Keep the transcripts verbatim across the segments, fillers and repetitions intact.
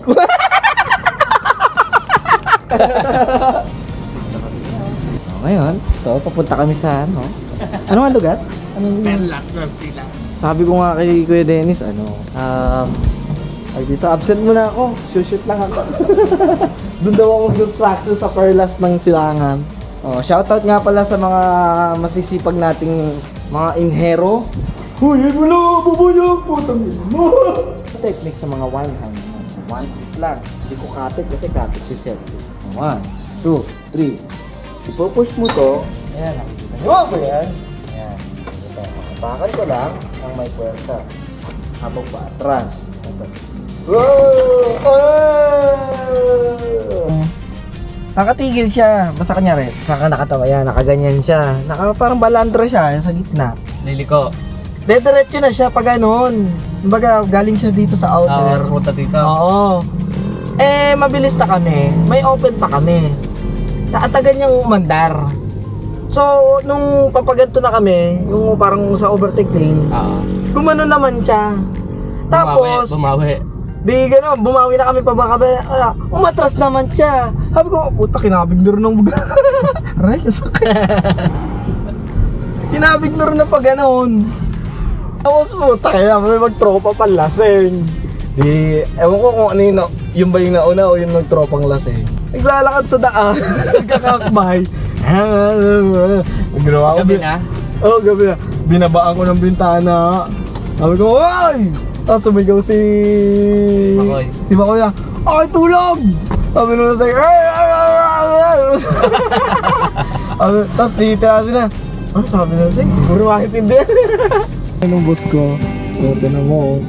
Oh, ngayon, so papunta kami sa ano? Ano ang lugar? Anong Perlas lang sila. Sabi ko nga kay Kuya Dennis, ano, um, ay dito, absent muna ako. Shoot lang ako. Doon daw ako construction sa Perlas ng Silangan. Oh, shoutout nga pala sa mga masisipag nating mga inhero. Huy, yun mo na, bubuyog, putang mo. Technique sa mga one hand. One hand lang. Hindi ko kapit kasi kapit si service. One, two, three. Ipupush mo to. Ayan, nakikita nyo ba yan? Ayan. Bakal ko lang ang may puwersa. Habang pa atras. Wow! Oh! Nakatigil siya. Basta kanyari, saka nakatawa yan, nakaganyan siya. Naka, parang balandra siya sa gitna. Liliko. Dediretso na siya pag ganon. Kumbaga, galing siya dito sa outer. Ah, punta dito. Oo. Eh, mabilis na kami. May open pa kami. Nakatagan niyang umandar. So, nung papaganto na kami, yung parang sa overtake lane, Oo. gumano naman siya. Tapos, Bumawi. di gano'n, bumawi na kami pa baka uh, umatras naman siya. Sabi ko, oh, puta, kinabig na rin ng buga. Aray, sakit. Kinabig na rin na pa gano'n. Tapos puta, kaya may magtropa pa lasing. Di, ewan ko kung ano yun, yung ba yung nauna o yung nagtropang lasing. Naglalakad sa daan, nagkakakbay. Ginawa ko. Gabi na? Oo, oh, gabi na. Binabaan ko ng bintana. Sabi ko, oy! Tapos sumigaw si... Makoy. Si Makoy na, ay, tulog! Sabi nung sa'yo, ay, ay, ay, ay, ay. Tapos titira sila. Ano sabi nung sa'yo? Siguro makitindi. Anong boss ko? So, tinan mo.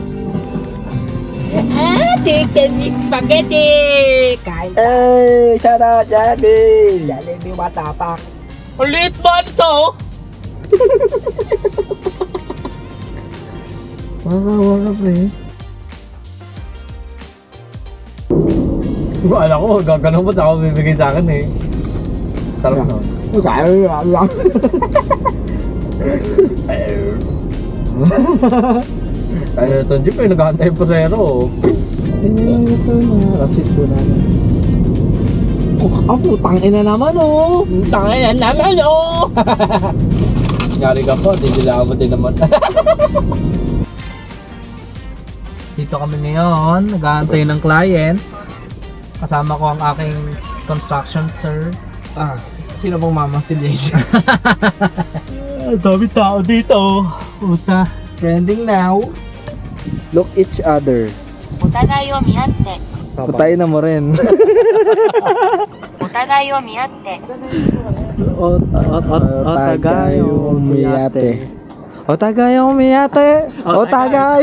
Ah, chicken spaghetti! Kain ka. Hey, shout out, Jollibee! Jollibee matapak. Ang liit ba ito? Makawa ka pre. Kung alam ko, gagano'n pa ako bibigay sa akin eh. Sarap na. Kaya lang. Kaya ito, jeep eh, naghahantay pa zero. Eh, ito na. That's it po namin. Oh, ah, putang ina naman oh! Putang ina naman oh! Nyari ka po, hindi nila mo din naman. Dito kami ngayon, nag-aantay ng client. Kasama ko ang aking construction sir. Ah, sino pong mama si Leisha? Dami tao dito. Puta. Trending now. Look each other. お互いを見合って、 Patayin na mo rin. お互いを見合って。 O, o, o, Otagay umiyate. Otagay umiyate. Otagay.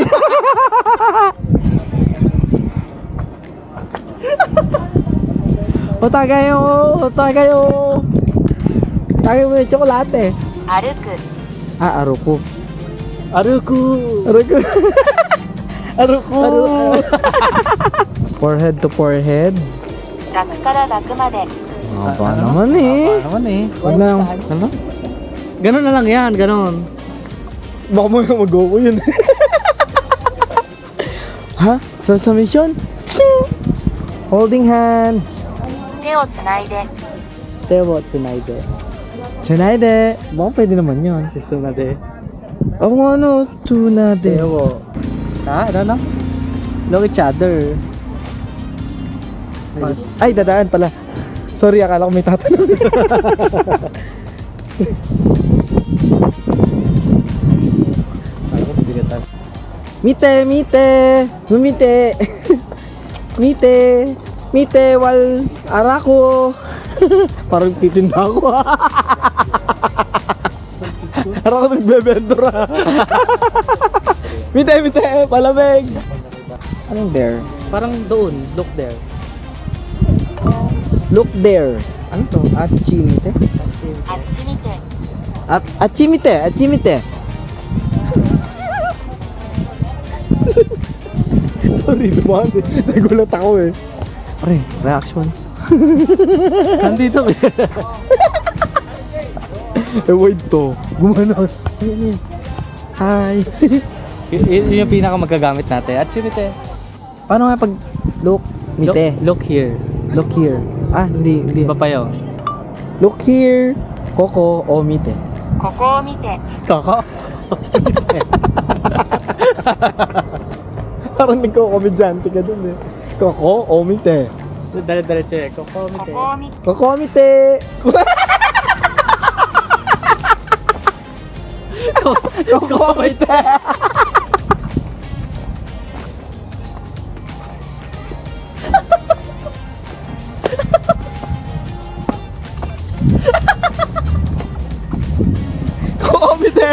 Otagay o. Otagay o. Otagay mo yung tsokolate. 歩く、 Ah, aruko. Aruku. Aruko. Aruko. Forehead to forehead. 楽から楽まで。 Apa naman eh. Apa naman eh. Wag na. Ano? Ganon na lang yan, ganon. Baka mo yung mag-go yun. Ha? Sa sa mission? Holding hands. 手をつないで。 Tewo, tsunayde. Tsunade. Baka pwede naman yun. Susunade. Ako nga ano, tsunade. Tewo. Ha? Ano na? Look each other. Ay, dadaan pala. Sorry, akala ko may tatanong. Mite, mite, mumite. Mite, mite, wal, arako. Parang titinda ako. Parang ako nagbebendora. Mite, mite, palamig. Anong there? Parang doon, look there. Look there. Ano to? Achimite? あっち見て。 At achimite, achimite. Sorry, naman. Nagulat ako eh. Pre, reaction. Nandito eh. Eh, wait to. Gumana. Hi. Y- yun yung pinaka magagamit natin. At yun ito eh. Paano nga pag Look, mite. Look, look here. Look here. Ah, hindi, hindi. Iba pa yun. Look here. Koko o mite. ここを見て Koko? Parang nagko-komedyante ka dun eh. Koko o mite. Dala-dala siya eh. Koko, こ mite. こを見て Koko o mite. Koko o mite. Koko o mite.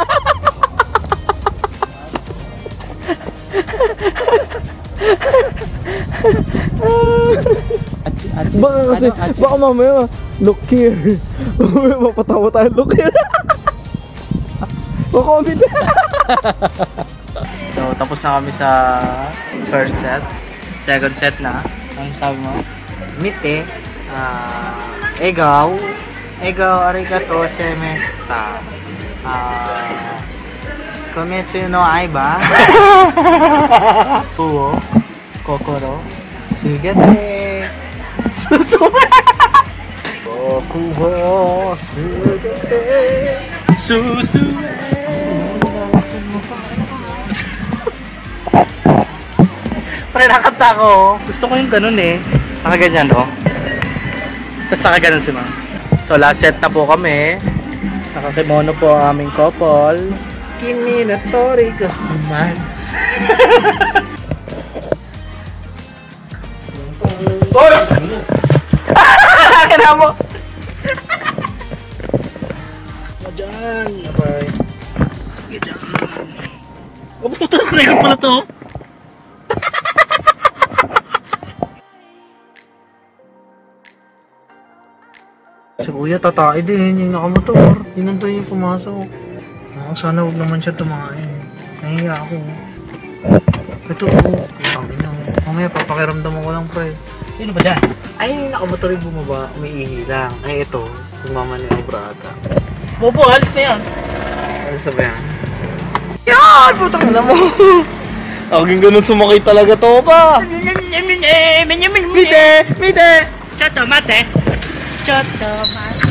Baka kasi, baka mamaya, look here. Mamaya mapatawa tayo, look here. Makomment. So, tapos na kami sa first set. Second set na. Ano sabi mo? Mite. Ah, egaw. Egaw, arigato, semesta. Ah, kometsu no aiba. Kuo. Kokoro. Sugete. Susu. Kokuho. Sugete. Susu. Pre, nakanta ko. Gusto ko yung ganun eh. Nakaganyan, oh. Tapos nakaganon si ma'am. So, last set na po kami. Nakakimono po ang aming couple. Kimi na tori kasuman. Oy! Kaya mo! Diyan! Okay. Sige dyan. Oh, puto na record pala to. Si kuya tatae din, yung nakamotor. Hinantay yung pumasok. Oh, sana huwag naman siya tumain. Nahiya ako. Ito oh. Ang ina. Mamaya papakiramdaman ko lang pre. Sino ba dyan? Ay, yung nakamotor yung bumaba. Umiihi lang. Ay, ito. Sumama ni Obra ata. Bobo, alis na yan. Alis na ba yan? Yan! Putang ina mo! Aging ganun sumakay talaga to pa! Mite! Mite! Choto mate! Choto mate!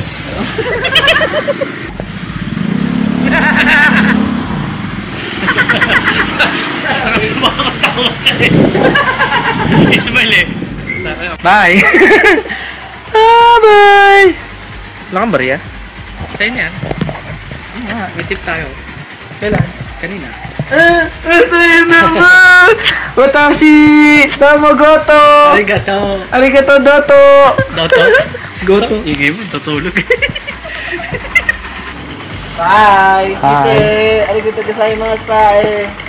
Sumakatawa siya eh. Ismail eh. Bye! Ah, bye! Wala kang barya? Sa'yo na yan. Ah, may tip tayo. Kailan? Kanina. Ah! Ito yun naman! Watashi! Tamagoto! Arigato! Arigato doto! Doto? Goto. Ingay mo, tutulog. Bye! Bye. Arigato gozaimasu!